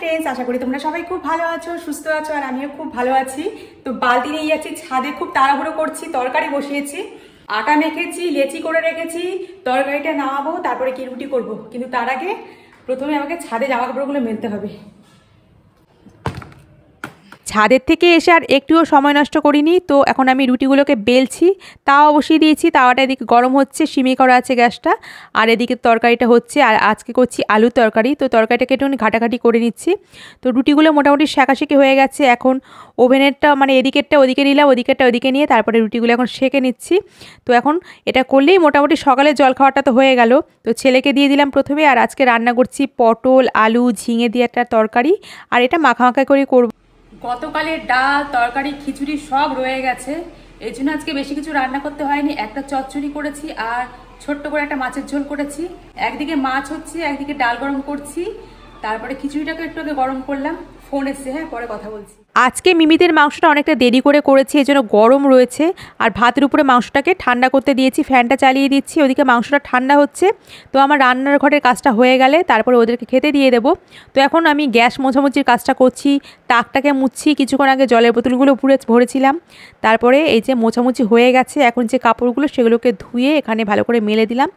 Friends, আশা করি তোমরা সবাই খুব ভালো আছো, সুস্থ আছো, আর আমিও খুব ভালো আছি। তো বালতি নিয়ে যাচ্ছি ছাদে, খুব তাড়াহুড়ো করছি, তরকারি বসিয়েছি, আটা মেখেছি, লেচি করে রেখেছি, তরকারিটা নামাবো, তারপরে কি রুটি করব। কিন্তু তার আগে প্রথমে আমাকে ছাদে জামা কাপড়গুলো মেলতে হবে। ছাদের থেকে এসে আর একটুও সময় নষ্ট করিনি। তো এখন আমি রুটিগুলোকে বেলছি, তাওয়া বসিয়ে দিয়েছি, তাওয়াটা এদিকে গরম হচ্ছে, সিমি করা আছে গ্যাসটা, আর এদিকে তরকারিটা হচ্ছে। আর আজকে করছি আলুর তরকারি, তো তরকারিটাকে একটু ঘাটাঘাটি করে নিচ্ছি। তো রুটিগুলো মোটামুটি সেঁকাশেঁকি হয়ে গেছে। এখন ওভেনেরটা মানে এদিকেরটা ওদিকে নিলাম, ওদিকেরটা ওদিকে নিয়ে তারপরে রুটিগুলো এখন সেঁকে নিচ্ছি। তো এখন এটা করলেই মোটামুটি সকালের জলখাবারটা তো হয়ে গেল। তো ছেলেকে দিয়ে দিলাম প্রথমে। আর আজকে রান্না করছি পটল, আলু, ঝিঙে দিয়ে একটা তরকারি, আর এটা মাখা মাখা করে করব। গতকালের ডাল, তরকারি, খিচুড়ি সব রয়ে গেছে, এই জন্য আজকে বেশি কিছু রান্না করতে হয়নি। একটা চচ্চড়ি করেছি আর ছোট্ট করে একটা মাছের ঝোল করেছি। একদিকে মাছ হচ্ছে, একদিকে ডাল গরম করছি, তারপরে খিচুড়িটাকে একটু আগে গরম করলাম। ফোন এসছে, হ্যাঁ পরে কথা বলছি। আজকে মিমিদের মাংসটা অনেকটা দেরি করে করেছি, এই জন্য গরম রয়েছে। আর ভাতের উপরে মাংসটাকে ঠান্ডা করতে দিয়েছি, ফ্যানটা চালিয়ে দিচ্ছি, ওদিকে মাংসটা ঠান্ডা হচ্ছে। তো আমার রান্নার ঘরের কাজটা হয়ে গেলে তারপরে ওদেরকে খেতে দিয়ে দেবো। তো এখন আমি গ্যাস মোছামুছির কাজটা করছি, তাকটাকে মুছছি। কিছুক্ষণ আগে জলের বোতলগুলো ভরেছিলাম, তারপরে এই যে মোছামুছি হয়ে গেছে। এখন যে কাপড়গুলো সেগুলোকে ধুয়ে এখানে ভালো করে মেলে দিলাম।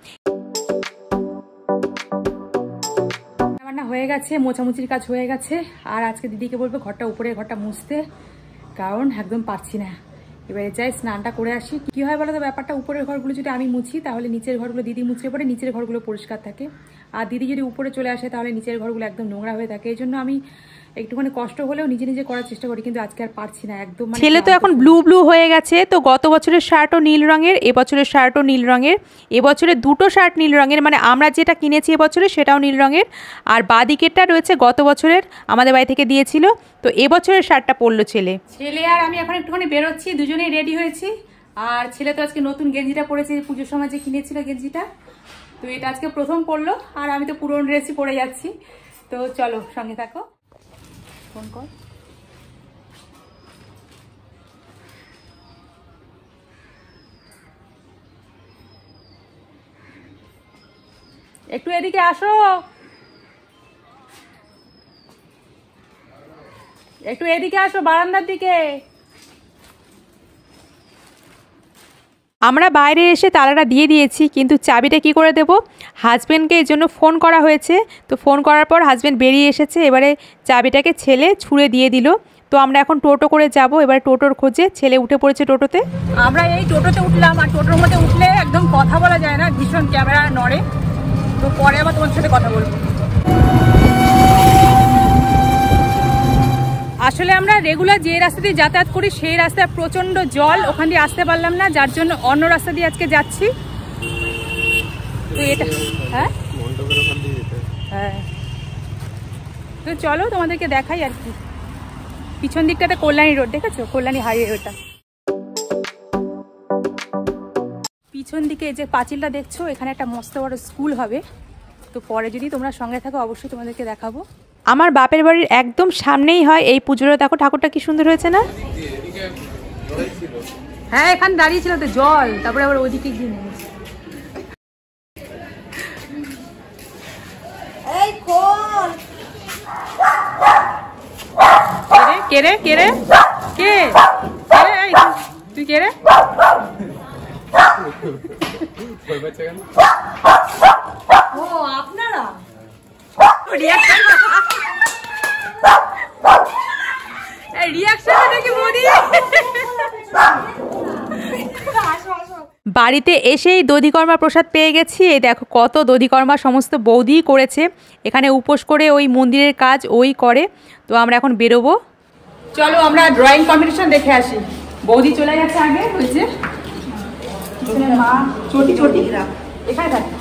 হয়ে গেছে, মোছামুছির কাজ হয়ে গেছে। আর আজকে দিদিকে বলবো ঘরটা উপরে ঘরটা মুছতে, কারণ একদম পারছি না। এবারে যাই স্নানটা করে আসি। কি হয় বলো তো, ব্যাপারটা উপরের ঘরগুলো যদি আমি মুছি তাহলে নিচের ঘরগুলো দিদি মুছে পড়ে, নিচের ঘরগুলো পরিষ্কার থাকে। আর দিদি যদি উপরে চলে আসে তাহলে নিচের ঘরগুলো একদম নোংরা হয়ে থাকে। এই জন্য আমি একটুখানি কষ্ট হলেও নিজে নিজে করার চেষ্টা করি, কিন্তু আজকে আর পারছি না একদম। ছেলে তো এখন ব্লু ব্লু হয়ে গেছে। তো গত বছরের শার্টও নীল রঙের, এবছরের শার্টও নীল রঙের। এবছরে দুটো শার্ট নীল রঙের, মানে আমরা যেটা কিনেছি এবছরে সেটাও নীল রঙের, আর বাদিকেরটা রয়েছে গত বছরের, আমাদের বাড়ি থেকে দিয়েছিল। তো এবছরের শার্টটা পরলো ছেলে। আর আমি এখন একটুখানি বেরোচ্ছি, দুজনেই রেডি হয়েছি। আর ছেলে তো আজকে নতুন গেঞ্জিটা পরেছে, পুজোর সময় যে কিনেছিল গেঞ্জিটা, তো এটা আজকে প্রথম পরলো। আর আমি তো পুরনো ড্রেসই পরে যাচ্ছি। তো চলো সঙ্গে থাকো। ফোন কর। একটু এদিকে আসো, একটু এদিকে আসো, বারান্দার দিকে। আমরা বাইরে এসে তালাটা দিয়ে দিয়েছি, কিন্তু চাবিটা কি করে দেব? হাজব্যান্ডকে এই জন্য ফোন করা হয়েছে। তো ফোন করার পর হাজব্যান্ড বেরিয়ে এসেছে, এবারে চাবিটাকে ছেলে ছুঁড়ে দিয়ে দিল। তো আমরা এখন টোটো করে যাব, এবারে টোটোর খোঁজে। ছেলে উঠে পড়েছে টোটোতে। আমরা এই টোটোতে উঠলাম, আর টোটোর মধ্যে উঠলে একদম কথা বলা যায় না, ভীষণ ক্যামেরা নড়ে। তো পরে আবার তোমার সাথে কথা বলবো। আসলে আমরা রেগুলার যে রাস্তা দিয়ে যাতায়াত করি সেই রাস্তায় প্রচণ্ড জল, ওখান দিয়ে আসতে পারলাম না, যার জন্য অন্য রাস্তা দিয়ে আজকে যাচ্ছি। তো এটা হ্যাঁ হ্যাঁ, তো চলো তোমাদেরকে দেখাই আর কি। পিছন দিকটাতে কল্যাণী রোড, দেখেছো? কল্যাণী হাইওয়ে রোডটা। পিছন দিকে যে পাঁচিলটা দেখছো, এখানে একটা মস্ত বড় স্কুল হবে। তো পরে যদি তোমরা সঙ্গে থাকো অবশ্যই তোমাদেরকে দেখাবো। আমার বাপের বাড়ির একদম সামনেই হয় এই পুজোটা। দেখো ঠাকুরটা কি সুন্দর হয়েছে না? হ্যাঁ, এখানে দাঁড়িয়ে ছিল তো জল, তারপরে আবার ওইদিকে গিয়ে নেমেছে। কে রে কে রে কে তুই কে রে? ও আপনারা বাড়িতে এসেই দধিকর্মা প্রসাদ পেয়ে গেছি। এই দেখো কত দধিকর্মা, সমস্ত বৌদি করেছে। এখানে উপোস করে ওই মন্দিরের কাজ ওই করে। তো আমরা এখন বেরোবো, চলো আমরা ড্রয়িং কম্পিটিশন দেখে আসি। বৌদি চলে গেছে আগে, ওই যে মা চটি চটি এখানে থাকে।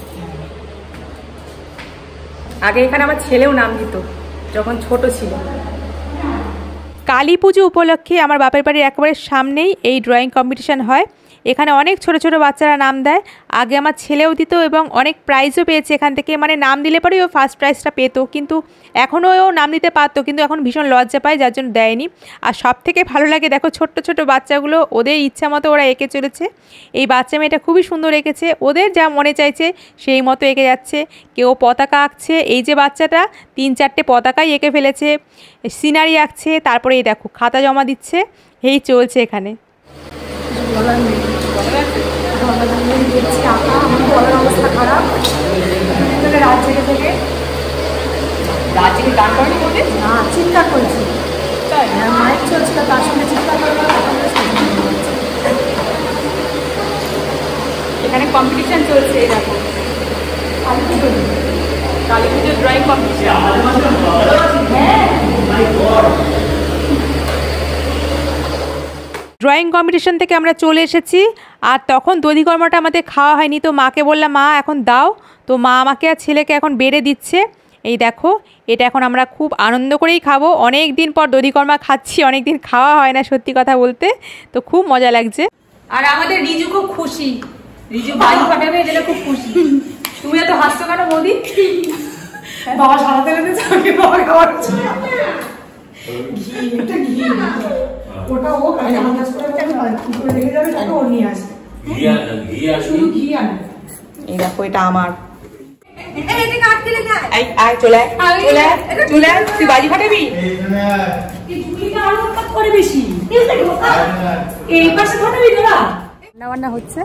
আগে এখানে আমার ছেলেও নাম দিত যখন ছোট ছিল। কালী পুজো উপলক্ষে আমার বাপের বাড়ির একেবারে সামনেই এই ড্রয়িং কম্পিটিশান হয়। এখানে অনেক ছোট ছোট বাচ্চারা নাম দেয়। আগে আমার ছেলেও দিত এবং অনেক প্রাইজও পেয়েছে এখান থেকে, মানে নাম দিলে পরেই ও ফার্স্ট প্রাইজটা পেত, কিন্তু এখনও ও নাম দিতে পারতো, কিন্তু এখন ভীষণ লজ্জা পায় যার জন্য দেয়নি। আর সব থেকে ভালো লাগে দেখো ছোট্ট ছোট বাচ্চাগুলো ওদের ইচ্ছা মতো ওরা এঁকে চলেছে। এই বাচ্চা মেয়েটা খুবই সুন্দর এঁকেছে, ওদের যা মনে চাইছে সেই মতো এঁকে যাচ্ছে। কেউ পতাকা আঁকছে, এই যে বাচ্চাটা 3-4টে পতাকাই এঁকে ফেলেছে, সিনারি আঁকছে, তারপরে এই দেখো খাতা জমা দিচ্ছে, এই চলছে এখানে। অবস্থা খারাপ, রাত জেগে থেকে গান করেনি বলে না, চিৎকার করেছি, তাই মাইক চলছিল তার সঙ্গে চিৎকার করে। এখানে কম্পিটিশন চলছে, এরকম কালী পুজোর ড্রয়িং কম্পিটিশন। ড্রয়িং কম্পিটিশন থেকে আমরা চলে এসেছি, আর তখন দধিকর্মাটা আমাদের খাওয়া হয়নি, তো মাকে বললাম মা এখন দাও, তো মা আমাকে আর ছেলেকে এখন বেড়ে দিচ্ছে। এই দেখো এটা এখন আমরা খুব আনন্দ করেই খাবো, অনেক দিন পর দধিকর্মা খাচ্ছি, অনেক দিন খাওয়া হয় না সত্যি কথা বলতে, তো খুব মজা লাগছে। আর আমাদের রিজু খুব খুশি, রিজু বাড়ি পাঠাবে এটা খুব খুশি। তুমি এত হাসছো কেন বৌদি? বাবা সারাতে লেগেছে, আমি বাবা খাওয়ার ঘি ওটা ও আমার কাছে করে রেখে যাবে, তাকে ও নিয়ে আসবে শুধু ঘি আনে। এই দেখো এটা আমার, তুই বাজি ফাটাবি বেশি এই পাশে ফাটাবি তোরা। রান্না হচ্ছে।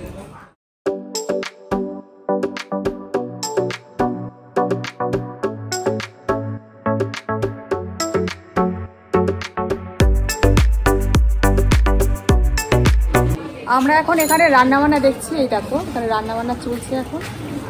আমরা এখন এখানে রান্নাবান্না দেখছি, এই দেখো এখানে রান্নাবান্না চলছে এখন।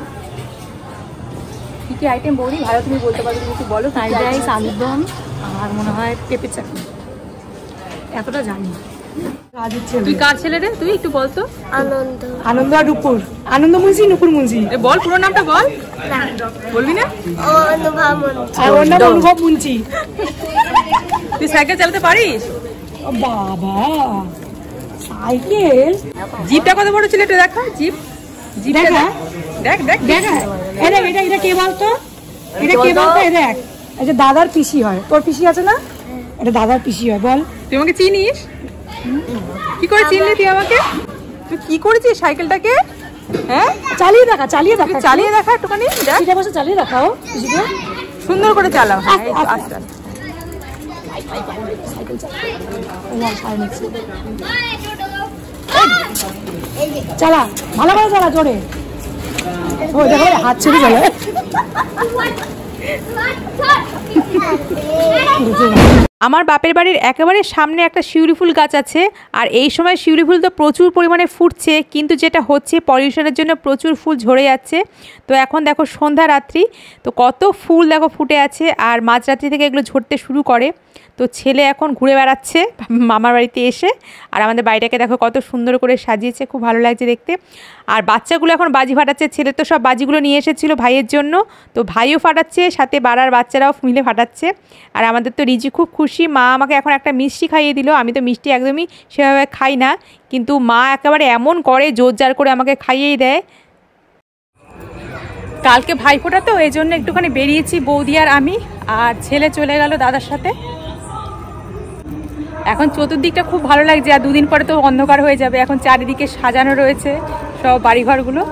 কী কী আইটেম বলি ভালো তুমি বলতে পারবে, কিছু বলো। ফ্রাইড রাইস, আলুর দম, আর মনে হয় পেঁপে চাটনি, এতটা জানি না। তুই কার ছেলে রে? তুই একটু বল তো। আনন্দ। আনন্দ আর নুপুর, আনন্দ মুন্সি নুপুর মুন্সি। বল পুরো নামটা বল। বলবি না? অনুভব মুন্সি। তুই সাইকেল চালাতে পারিস? বাবা সাইকেল, জিপটা কত বড় ছিল একটু দেখা। জিপ দেখা, দেখ দেখ দেখ, এটা এটা এটা কে বলতো? এটা কে বলতো? এই দেখ, এই যে দাদার পিসি হয়, তোর পিসি আছে না, এটা দাদার পিসি হয়। বল তুই আমাকে চিনিস? কি করে চিনলি তুই আমাকে? তুই কি করেছিস সাইকেলটাকে? হ্যাঁ চালিয়ে দেখা, চালিয়ে দেখা, চালিয়ে দেখা একটুখানি, এটা বসে চালিয়ে দেখাও, সুন্দর করে চালাও। হ্যাঁ আস্তে আস্তে চালা, ভালো করে চালা, জোরে। ও দেখো হাত ছেড়ে চলে। আমার বাপের বাড়ির একেবারে সামনে একটা শিউলি ফুল গাছ আছে, আর এই সময় শিউলি ফুল তো প্রচুর পরিমাণে ফুটছে, কিন্তু যেটা হচ্ছে পলিউশনের জন্য প্রচুর ফুল ঝরে যাচ্ছে। তো এখন দেখো সন্ধ্যা রাত্রি, তো কত ফুল দেখো ফুটে আছে, আর মাঝরাত্রি থেকে এগুলো ঝরতে শুরু করে। তো ছেলে এখন ঘুরে বেড়াচ্ছে মামার বাড়িতে এসে, আর আমাদের বাড়িটাকে দেখো কত সুন্দর করে সাজিয়েছে, খুব ভালো লাগছে দেখতে। আর বাচ্চাগুলো এখন বাজি ফাটাচ্ছে, ছেলে তো সব বাজিগুলো নিয়ে এসেছিলো ভাইয়ের জন্য, তো ভাইও ফাটাচ্ছে, সাথে বাড়ার বাচ্চারাও মিলে ফাটাচ্ছে। আর আমাদের তো রিজি খুব খুশি, মা আমাকে এখন একটা মিষ্টি খাইয়ে দিল। আমি তো মিষ্টি একদমই সেভাবে খাই না, কিন্তু মা একেবারে এমন করে জোর জার করে আমাকে খাইয়েই দেয়। কালকে ভাইফোঁটা তো এই জন্য একটুখানি বেরিয়েছি বৌদি আর আমি, আর ছেলে চলে গেল দাদার সাথে। এখন চতুর্দিকটা খুব ভালো লাগছে, আর দুদিন পরে তো অন্ধকার হয়ে যাবে। এখন চারিদিকে সাজানো রয়েছে সব বাড়িঘরগুলো।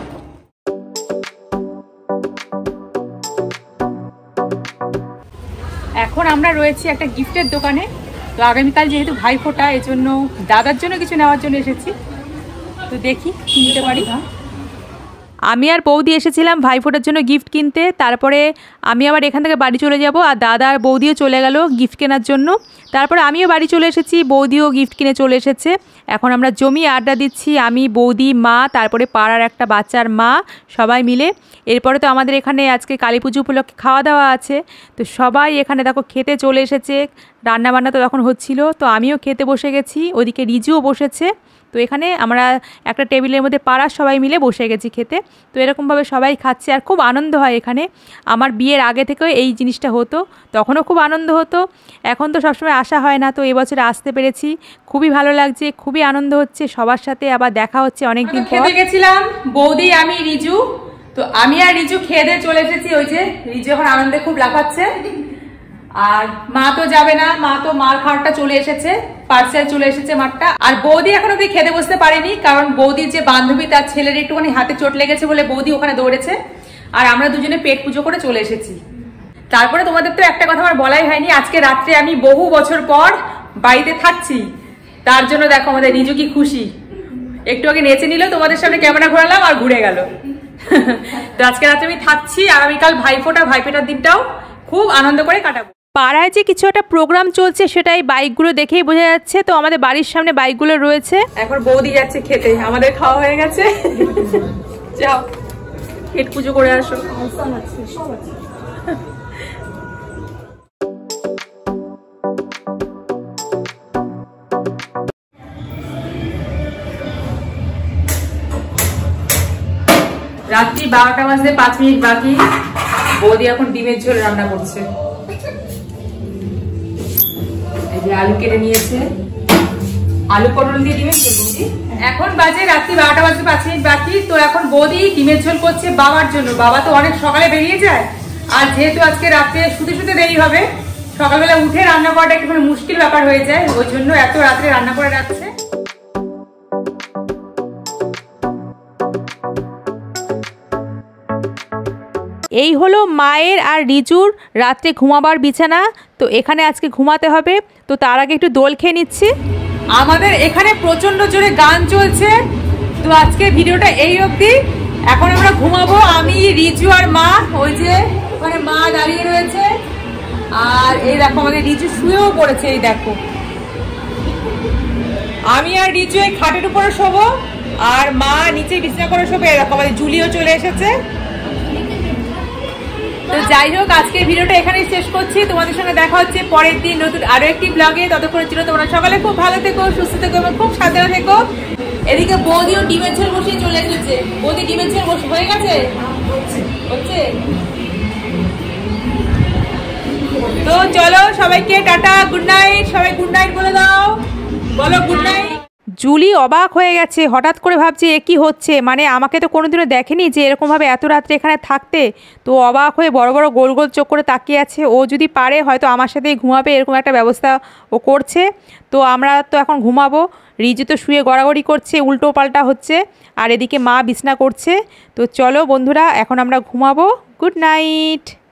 এখন আমরা রয়েছি একটা গিফটের দোকানে। তো আগামীকাল যেহেতু ভাইফোঁটা, এই জন্য দাদার জন্য কিছু নেওয়ার জন্য এসেছি, তো দেখি কি নিতে পারি। আমি আর বৌদি এসেছিলাম ভাইফোঁটার জন্য গিফট কিনতে, তারপরে আমি আবার এখান থেকে বাড়ি চলে যাব, আর দাদা আর বৌদিও চলে গেল গিফট কেনার জন্য। তারপরে আমিও বাড়ি চলে এসেছি, বৌদিও গিফট কিনে চলে এসেছে। এখন আমরা জমিয়ে আড্ডা দিচ্ছি, আমি, বৌদি, মা, তারপরে পাড়ার একটা বাচ্চার মা, সবাই মিলে। এরপরে তো আমাদের এখানে আজকে কালী পুজো উপলক্ষে খাওয়া দাওয়া আছে, তো সবাই এখানে দেখো খেতে চলে এসেছে। রান্নাবান্না তো তখন হচ্ছিল, তো আমিও খেতে বসে গেছি, ওদিকে রিজুও বসেছে। তো এখানে আমরা একটা টেবিলের মধ্যে পাড়ার সবাই মিলে বসে গেছি খেতে। তো এরকমভাবে সবাই খাচ্ছে আর খুব আনন্দ হয় এখানে। আমার বিয়ের আগে থেকেও এই জিনিসটা হতো, তখনও খুব আনন্দ হতো। এখন তো সবসময় আসা হয় না, তো এবছরে আসতে পেরেছি, খুবই ভালো লাগছে, খুবই আনন্দ হচ্ছে, সবার সাথে আবার দেখা হচ্ছে অনেকদিন পর। খেতে গেছিলাম বৌদি, আমি, রিজু। তো আমি আর রিজু খেয়ে দিয়ে চলে এসেছি। ওই যে রিজু এখন আনন্দে খুব লাফাচ্ছে। আর মা তো যাবে না, মা তো মার খাওয়াটা চলে এসেছে, পার্সেল চলে এসেছে মারটা। আর বৌদি এখন অব্দি খেতে বসতে পারেনি, কারণ বৌদির যে বান্ধবী তার ছেলের একটুখানি হাতে চোট লেগেছে বলে বৌদি ওখানে দৌড়েছে। আর আমরা দুজনে পেট পুজো করে চলে এসেছি। তারপরে তোমাদের তো একটা কথা আমার বলাই হয়নি, আজকে রাত্রে আমি বহু বছর পর বাড়িতে থাকছি। তার জন্য দেখো আমাদের রিজু কি খুশি, একটু আগে নেচে নিল, তোমাদের সামনে ক্যামেরা ঘোরালাম আর ঘুরে গেল। তো আজকে রাত্রে আমি থাকছি, আগামীকাল ভাইফোঁটার দিনটাও খুব আনন্দ করে কাটাবো। পাড়ায় যে কিছু একটা প্রোগ্রাম চলছে সেটাই বাইকগুলো দেখেই বোঝা যাচ্ছে। তো আমাদের বাড়ির সামনে বাইকগুলো রয়েছে। এখন বৌদি যাচ্ছে খেতে, আমাদের খাওয়া হয়ে গেছে। যাও পেট পুজো করে আসো। রাত্রি 12টা বাজতে 5 মিনিট বাকি। বৌদি এখন ডিমের ঝোল রান্না করছে। এই যে আলু কেটে নিয়েছে, আলু পটল দিয়ে ডিমের ঝোল। বৌদি এখন বাজে রাত্রি 12টা বাজতে 5 মিনিট বাকি। তো এখন বৌদি ডিমের ঝোল করছে বাবার জন্য। বাবা তো অনেক সকালে বেরিয়ে যায়, আর যেহেতু আজকে রাত্রে শুতে দেরি হবে, সকালবেলা উঠে রান্না করাটা একটু মুশকিল ব্যাপার হয়ে যায়, ওই জন্য এত রাত্রে রান্না করে রাখছে। এই হলো মায়ের আর রিজুর রাত্রে ঘুমাবার বিছানা। তো এখানে আজকে ঘুমাতে হবে, তো তার আগে একটু দোল খেয়ে নিচ্ছি। আমাদের এখানে প্রচন্ড জোরে গান চলছে। তো আজকে ভিডিওটা এই অবধি। এখন আমরা ঘুমাবো, আমি, রিজু আর মা। ওই যে ওখানে মা দাঁড়িয়ে রয়েছে, আর এই দেখো আমাদের রিজু শুয়েও পড়েছে। এই দেখো আমি আর রিজু এই খাটের উপরে শোবো, আর মা নিচে বিছানা করে শোবে। এই দেখো আমাদের জুলিও চলে এসেছে। তো যাই হোক, আজকের ভিডিওটা এখানেই শেষ করছি। তোমাদের সঙ্গে দেখা হচ্ছে পরের দিন নতুন আরো একটি ব্লগে। ততক্ষণের জন্য তোমরা সকালে খুব ভালো থেকো, সুস্থ থেকো এবং খুব সাবধানে থেকো। এদিকে বৌদিও ডিমের ঝোল বসিয়ে চলে এসেছে। বৌদি ডিমের ঝোল হয়ে গেছে, হচ্ছে। তো চলো সবাইকে টাটা, গুড নাইট। সবাই গুড নাইট বলে দাও, বলো গুড নাইট। জুলি অবাক হয়ে গেছে, হঠাৎ করে ভাবছে এ কি হচ্ছে, মানে আমাকে তো কোনোদিনও দেখেনি যে এরকমভাবে এত রাত্রে এখানে থাকতে। তো অবাক হয়ে বড় বড় গোল গোল চোখ করে তাকিয়ে আছে। ও যদি পারে হয়তো আমার সাথেই ঘুমাবে, এরকম একটা ব্যবস্থা ও করছে। তো আমরা তো এখন ঘুমাবো। রিজু তো শুয়ে গড়াগড়ি করছে, উল্টো পাল্টা হচ্ছে, আর এদিকে মা বিছনা করছে। তো চলো বন্ধুরা, এখন আমরা ঘুমাবো। Good night.